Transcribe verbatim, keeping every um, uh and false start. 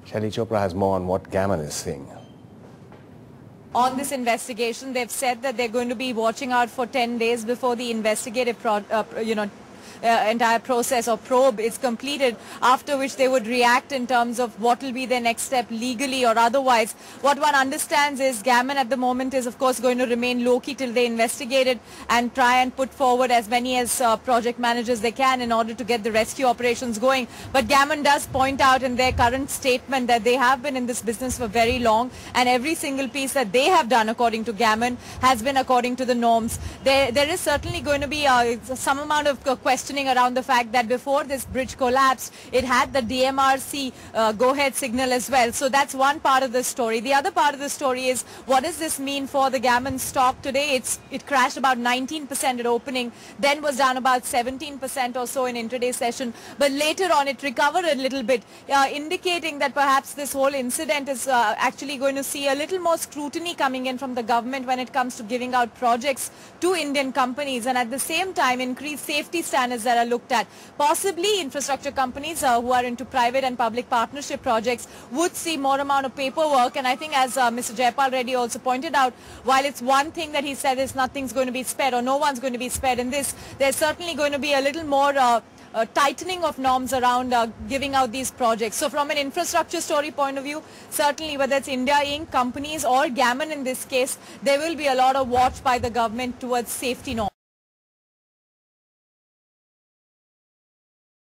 Shelly Chopra has more on what Gammon is saying. On this investigation, they've said that they're going to be watching out for ten days before the investigative, pro uh, you know, Uh, entire process or probe is completed, after which they would react in terms of what will be their next step legally or otherwise. What one understands is Gammon at the moment is of course going to remain low-key till they investigate it and try and put forward as many as uh, project managers they can in order to get the rescue operations going. But Gammon does point out in their current statement that they have been in this business for very long, and every single piece that they have done according to Gammon has been according to the norms. There, there is certainly going to be uh, some amount of uh, question around the fact that before this bridge collapsed, it had the D M R C uh, go-ahead signal as well. So that's one part of the story. The other part of the story is, what does this mean for the Gammon stock today? It's it crashed about nineteen percent at opening, then was down about seventeen percent or so in intraday session, but later on it recovered a little bit, uh, indicating that perhaps this whole incident is uh, actually going to see a little more scrutiny coming in from the government when it comes to giving out projects to Indian companies, and at the same time increase safety standards that are looked at. Possibly infrastructure companies uh, who are into private and public partnership projects would see more amount of paperwork, and I think, as uh, Mister Jayapal Reddy also pointed out, while it's one thing that he said is nothing's going to be spared or no one's going to be spared in this, there's certainly going to be a little more uh, uh, tightening of norms around uh, giving out these projects. So from an infrastructure story point of view, certainly whether it's India Incorporated, companies or Gammon in this case, there will be a lot of watch by the government towards safety norms.